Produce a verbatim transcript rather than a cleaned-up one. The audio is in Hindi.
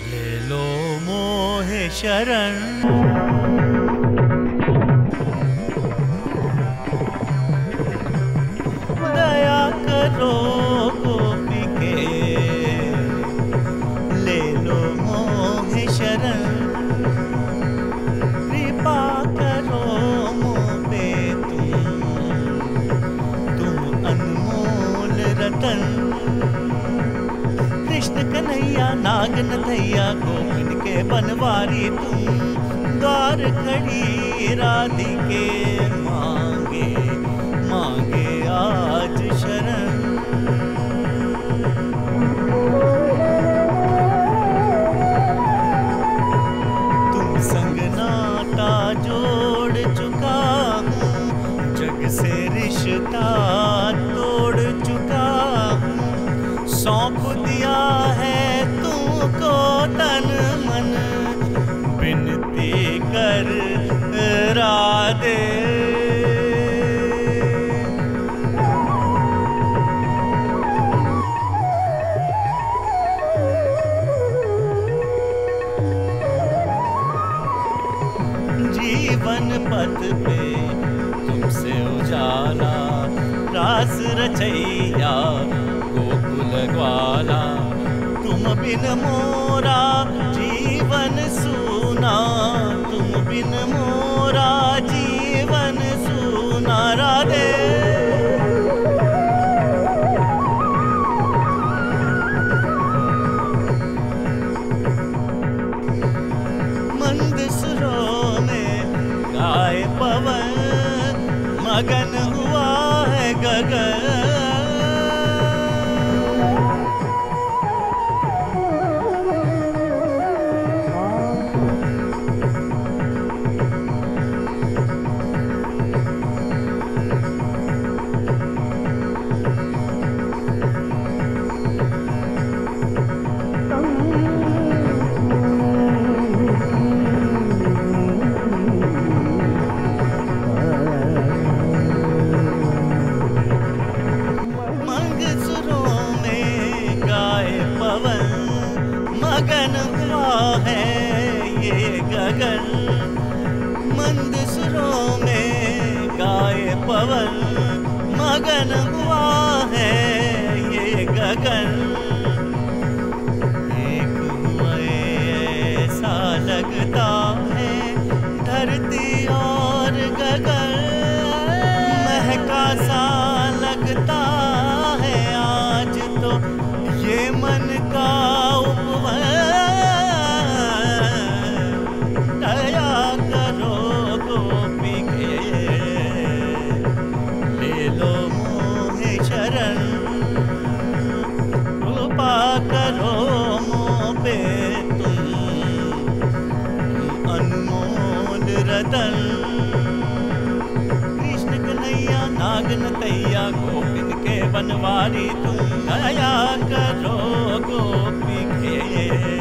ले लो मोहे शरण, दया करो गोपिके, ले लो मोहे शरण, कृपा करो मोह पे तुम, तुम अनमोल रतन। कृष्ण कन्हैया नाग नथैया गोपिन के बनवारी तुम, द्वार खड़ी राधिके मांगे मांगे आज शरण। तुम संग नाता जोड़ चुका हूँ, जग से रिश्ता तोड़ चुका हूँ, सौंप दिया है तुमको तन मन, विनती कर राधे। जीवन पथ पे तुमसे उजाला, रास रचैया गोकुल ग्वाला, तुम बिन मोरा जीवन सूना, तुम बिन मोरा जीवन सूना राधे। मंद सुरों में गाए पवन, मगन हुआ है गगन। मंद सुरों में गाए पवन, मगन हुआ है ये गगन। एक हुआ ऐसा लगता है धरती और गगन, महका सा लगता है आज तो ये मन का उपवन। करो मोह पे तुम, अनमोल रतन। कृष्ण कन्हैया नाग नथैया गोपिन के बनवारी तुम, दया करो गोपिके।